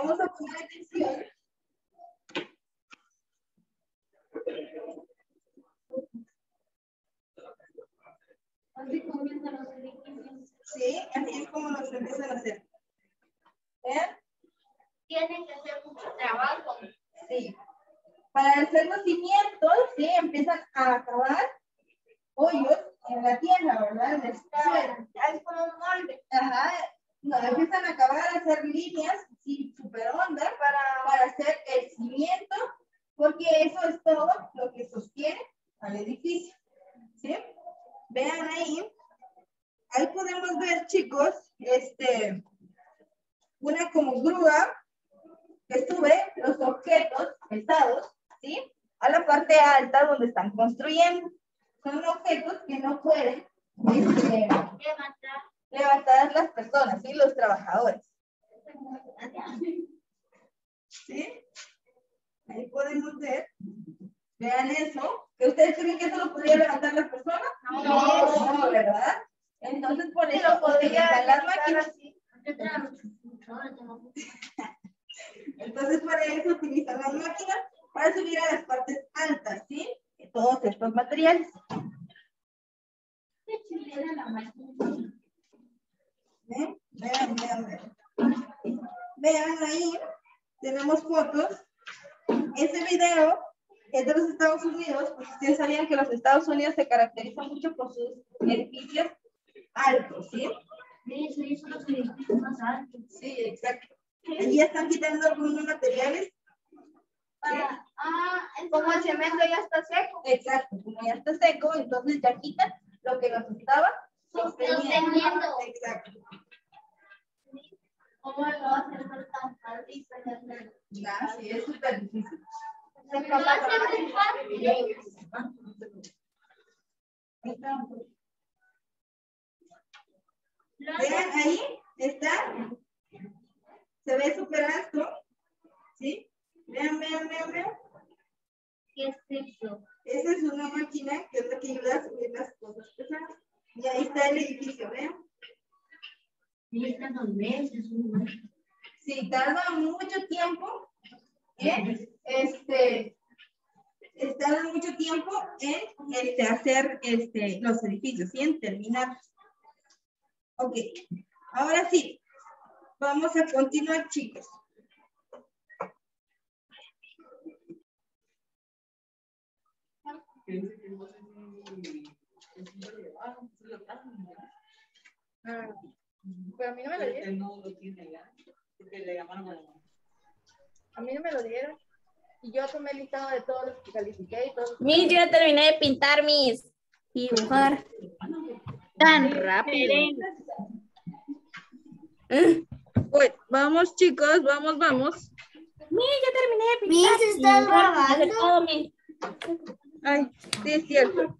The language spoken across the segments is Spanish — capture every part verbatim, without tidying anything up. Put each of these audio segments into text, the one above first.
Vamos a poner atención. Así comienzan los edificios. Sí, así es como nos empiezan a hacer. ¿Vean? Tienen que hacer mucho trabajo. Sí. Para hacer los cimientos, sí, empiezan a acabar hoyos en la tierra, ¿verdad? En el suelo. Es como un molde. Ajá. No, empiezan a acabar a hacer líneas, sí, súper hondas para, para hacer el cimiento, porque eso es todo lo que sostiene al edificio. ¿Sí? Vean ahí. Ahí podemos ver, chicos, este, una como grúa que sube los objetos pesados, ¿sí? A la parte alta donde están construyendo. Son objetos que no pueden este, Levantar. levantar las personas, ¿sí? Los trabajadores. ¿Sí? Ahí podemos ver. Vean eso. ¿Que ustedes creen que eso lo podría levantar las personas? No. No, no, ¿verdad? Entonces, por eso lo podría utilizan las levantar máquinas. así. Entonces, para eso utilizan las máquinas para subir a las partes altas, ¿sí? De todos estos materiales. Qué chilena la máquina. ¿Ven? Vean, vean, vean. Vean ahí, tenemos fotos. Ese video es de los Estados Unidos, porque ustedes sabían que los Estados Unidos se caracterizan mucho por sus edificios altos, ¿sí? Sí, sí, son los edificios más altos. Sí, exacto. Allí están quitando algunos materiales. Para, ah, como el cemento ya está seco. Exacto, como ya está seco, entonces ya quitan lo que nos estaba sosteniendo. Sosteniendo. Exacto. ¿Cómo lo hacen ser tan fácil? Ya, sí, es súper difícil. Se lo hace muy fácil. Vean, ahí está. Se ve súper alto. ¿Sí? Vean, vean, vean, vean. ¿Qué es eso? Esa es una máquina que es la que ayuda a subir las cosas pesadas. Y ahí está el edificio, vean. Sí, están dos meses. Sí, tarda mucho tiempo en este, tarda mucho tiempo en este, hacer este, los edificios y en terminar. Ok, ahora sí, vamos a continuar, chicos. Ah, pero a mí no me lo dieron. A mí no me lo dieron. Y yo tomé el listado de todos los que califiqué y todos. Mis, yo ya terminé de pintar mis y dibujar. Tan rápido. Pues vamos, chicos, vamos, vamos. Mis, ya terminé de pintar. Mis, ¿estás grabando? Todo, mis. Ay, sí es cierto.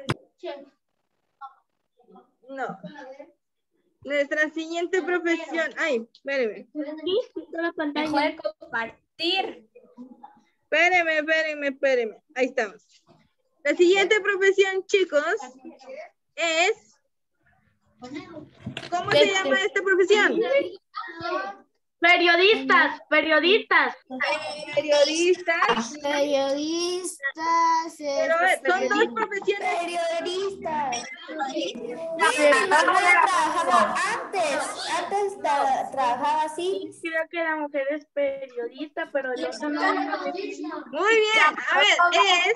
No. Nuestra siguiente profesión. Ay, espéreme. La pantalla. Mejor compartir. Espéreme, espéreme, espéreme. Ahí estamos. La siguiente profesión, chicos, es... ¿Cómo se llama esta profesión? Periodistas, periodistas. Periodistas. Periodistas. Pero son dos profesiones. Periodistas. Trabajaba Antes, antes tra- trabajaba así. Creo que la mujer es periodista, pero yo no. Muy bien. A ver, es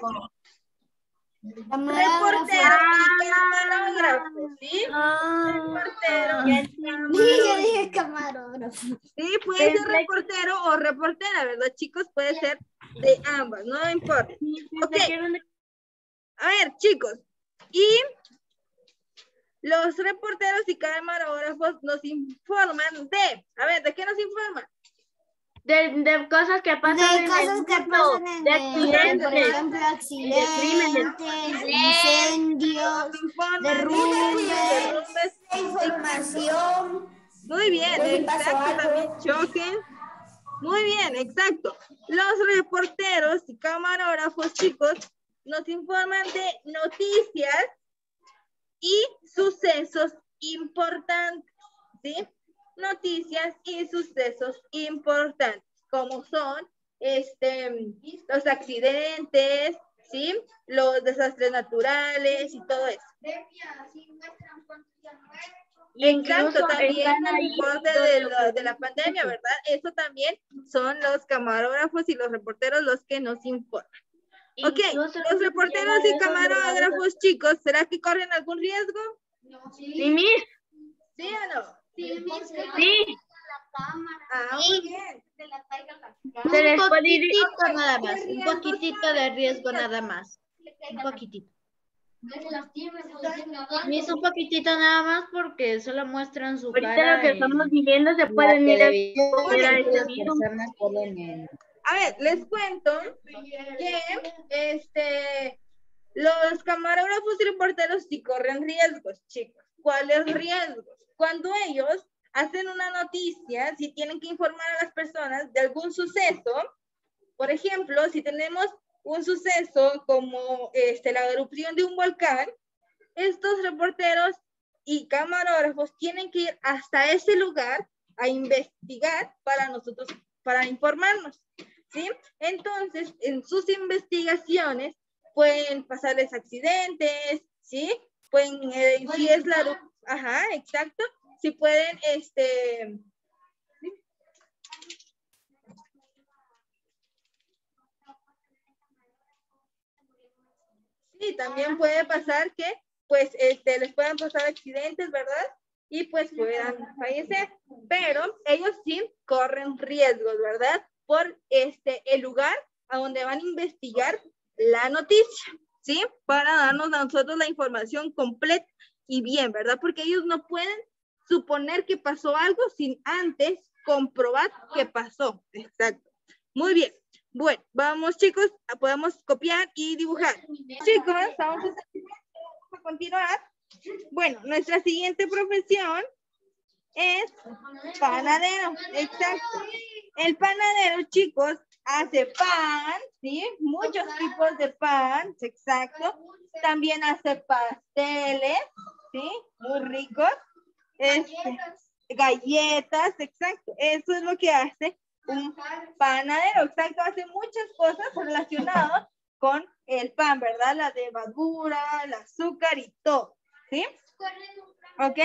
reportero y camarógrafo, ¿sí? Reportero y Sí, yo dije camarógrafo. Sí, puede ser reportero o reportera, ¿verdad, chicos? Puede ser de ambas, no importa. Ok. A ver, chicos. Y los reporteros y camarógrafos nos informan de... A ver, ¿de qué nos informan? De, de cosas que pasan De en cosas el que mundo, pasan en de el accidentes, por ejemplo, accidentes, incendios, Nos informan derrumbes, derrumbes. información. Muy bien, De si pasó exacto, algo. también choques. Muy bien, exacto. Los reporteros y camarógrafos, chicos, nos informan de noticias y sucesos importantes, ¿sí? noticias y sucesos importantes, como son este, los accidentes, ¿sí? Los desastres naturales y todo eso. Exacto, también el reporte de, lo- de la pandemia, ¿verdad? Eso también son los camarógrafos y los reporteros los que nos informan. Ok, los reporteros y camarógrafos, chicos, ¿será que corren algún riesgo? Sí, Miss. ¿Sí o no? Sí. Ah, muy bien. Se les puede ir nada más. Un poquitito de riesgo nada más. Un poquitito. Miss, un poquitito nada más porque solo muestran su Ahorita cara. lo que en estamos viviendo se la pueden ir a televisión, ver a y este las virus. personas ponen en- A ver, les cuento que este, los camarógrafos y reporteros sí corren riesgos, chicos. ¿Cuáles riesgos? Cuando ellos hacen una noticia, si tienen que informar a las personas de algún suceso, por ejemplo, si tenemos un suceso como este, la erupción de un volcán, estos reporteros y camarógrafos tienen que ir hasta ese lugar a investigar para nosotros, para informarnos, ¿sí? Entonces, en sus investigaciones pueden pasarles accidentes, ¿sí? Pueden, eh, si es la, ajá, exacto, si pueden, este, ¿sí? Sí, también puede pasar que, pues, este, les puedan pasar accidentes, ¿verdad? Y pues puedan fallecer, pero ellos sí corren riesgos, ¿verdad? Por este, el lugar a donde van a investigar la noticia, ¿sí? Para darnos a nosotros la información completa y bien, ¿verdad? Porque ellos no pueden suponer que pasó algo sin antes comprobar que pasó. Exacto. Muy bien. Bueno, vamos chicos, podemos copiar y dibujar. Chicos, vamos a continuar. Bueno, nuestra siguiente profesión es panadero. Exacto. El panadero, chicos, hace pan, ¿sí? Muchos tipos de pan, exacto. También hace pasteles, ¿sí? Muy ricos. Este, galletas, exacto. Eso es lo que hace un panadero, exacto. Hace muchas cosas relacionadas con el pan, ¿verdad? La levadura, el azúcar y todo, ¿sí? ¿Ok?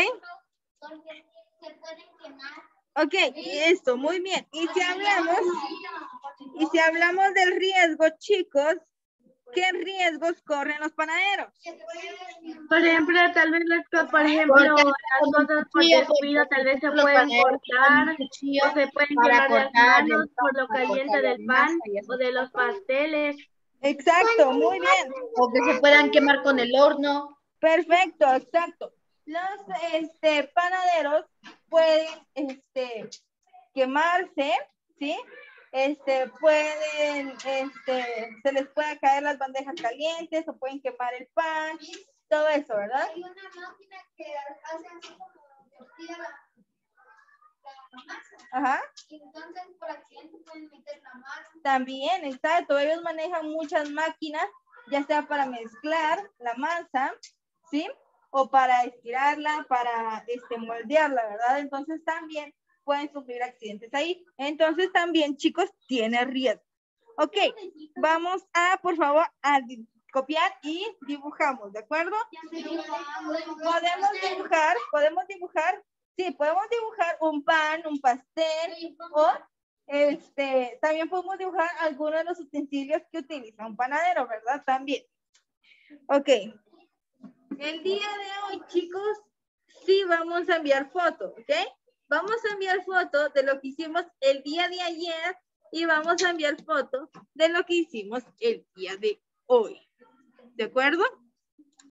Ok, y esto, muy bien. Y si hablamos, y si hablamos del riesgo, chicos, ¿qué riesgos corren los panaderos? Por ejemplo, tal vez las, por ejemplo, las cosas por descuido tal vez se pueden cortar o se pueden para quemar las cortar manos el pan, por lo para caliente cortar la del pan masa y esas o de los pasteles. Exacto, muy bien. O que se puedan quemar con el horno. Perfecto, exacto. Los este, panaderos pueden este, quemarse, ¿sí? Este, pueden, este, se les puede caer las bandejas calientes o pueden quemar el pan, todo eso, ¿verdad? Hay una máquina que hace así como tortilla la, la masa. Ajá. Y entonces por accidente pueden meter la mano. También, exacto. Ellos manejan muchas máquinas, ya sea para mezclar la masa, ¿sí? O para estirarla, para este, moldearla, ¿verdad? Entonces también pueden sufrir accidentes ahí. Entonces también, chicos, tiene riesgo. Ok, vamos a, por favor, a copiar y dibujamos, ¿de acuerdo? Podemos dibujar, podemos dibujar, sí, podemos dibujar un pan, un pastel, o este, también podemos dibujar algunos de los utensilios que utiliza un panadero, ¿verdad? También. Ok. El día de hoy, chicos, sí vamos a enviar fotos, ¿ok? Vamos a enviar fotos de lo que hicimos el día de ayer y vamos a enviar fotos de lo que hicimos el día de hoy. ¿De acuerdo?